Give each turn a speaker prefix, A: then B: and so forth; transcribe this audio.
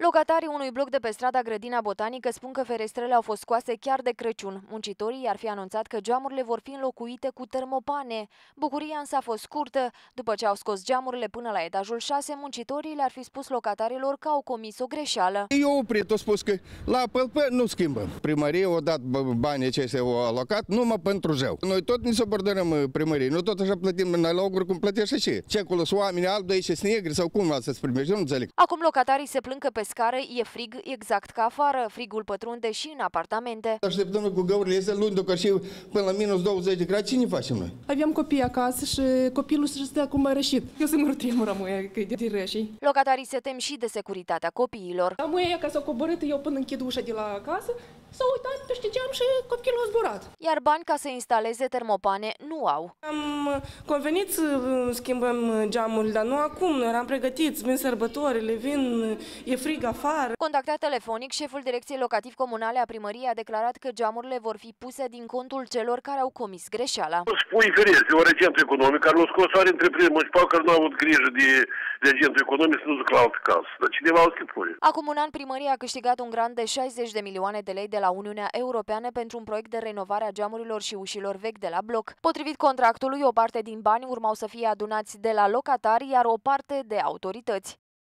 A: Locatarii unui bloc de pe strada Grădina Botanică spun că ferestrele au fost scoase chiar de Crăciun. Muncitorii ar fi anunțat că geamurile vor fi înlocuite cu termopane. Bucuria însă a fost scurtă. După ce au scos geamurile până la etajul 6, muncitorii le-ar fi spus locatarilor că au comis o greșeală.
B: Eu oprit, au spus că la PLP nu schimbă. Primăria a dat banii acestea, au alocat numai pentru jeu. Noi tot ne subordonăm primăriei, nu tot așa plătim noi la ogru cum plătește și. Ce acolo sunt oameni albi, de aici sunt negri sau cum să-ți primești, eu nu înțeleg.
A: Acum locatarii se plâng că pe scară e frig exact ca afară. Frigul pătrunde și în apartamente.
B: Așteptăm cu găurile astea luni, că și până la minus 20 de grade, cine facem noi?
C: Aveam copii acasă și copilul se stă cu rășit. Eu singur tremură de rășii.
A: Locatarii se tem și de securitatea copiilor.
C: Amuia ca s-a coborât, eu până închid ușa de la casă, s-a uitat peste geam și copilul a zburat.
A: Iar bani ca să instaleze termopane nu au.
D: Am convenit să schimbăm geamurile, dar nu acum, noi eram pregătiți, vin sărbătorile, e frig afară.
A: Contactat telefonic, șeful Direcției Locativ-Comunale a Primăriei a declarat că geamurile vor fi puse din contul celor care au comis greșeala.
E: Spui ferește, ori agentul economic, care l-a scos are întreprinderi municipal care nu au avut grijă de agentul economic să nu duc la altă casă. Dar cineva o schipuri.
A: Acum un an, primăria a câștigat un grant de 60 de milioane de lei de la Uniunea Europeană pentru un proiect de renovare a geamurilor și ușilor vechi de la bloc. Potrivit contractului, o parte din bani urmau să fie adunați de la locatari, iar o parte de autorități.